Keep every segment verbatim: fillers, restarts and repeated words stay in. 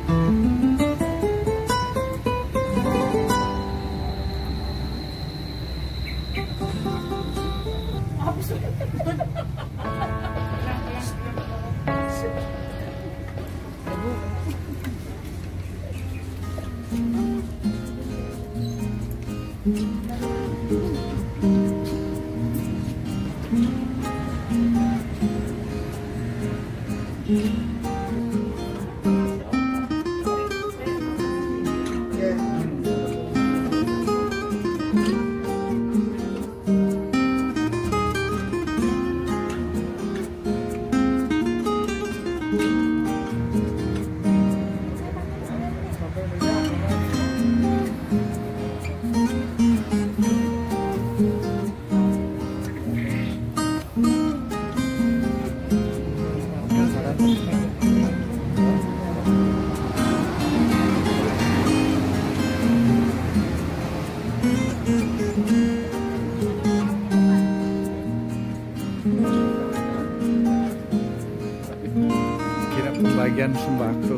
Kira pembagian sembako.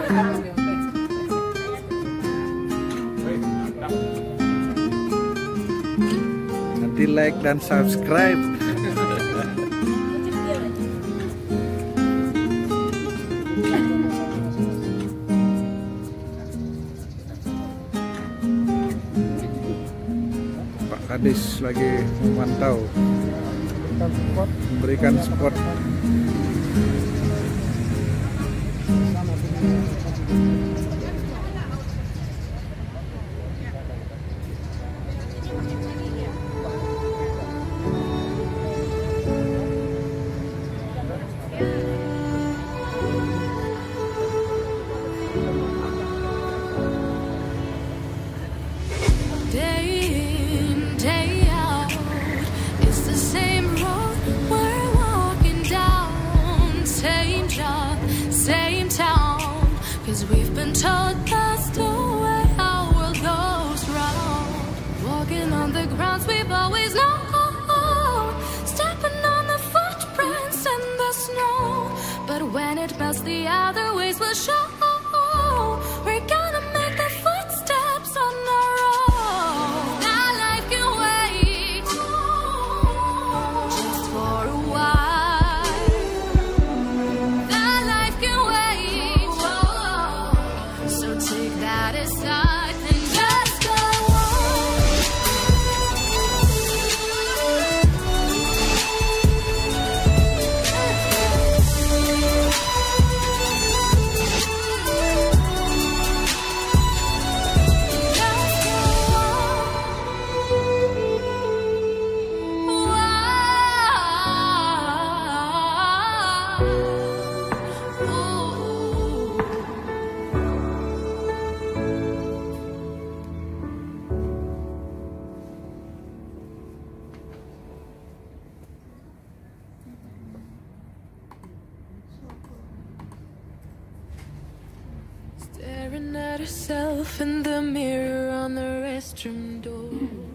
Nanti like dan subscribe. Pak Kadis lagi memantau, memberikan spot. We've been told that's the way our world goes round. Walking on the grounds we've always known, stepping on the footprints in the snow. But when it melts, the other ways will show. We're gonna make the footsteps on our own. Now life can wait just for a while. Now life can wait. Take that aside and just go staring at herself in the mirror on the restroom door.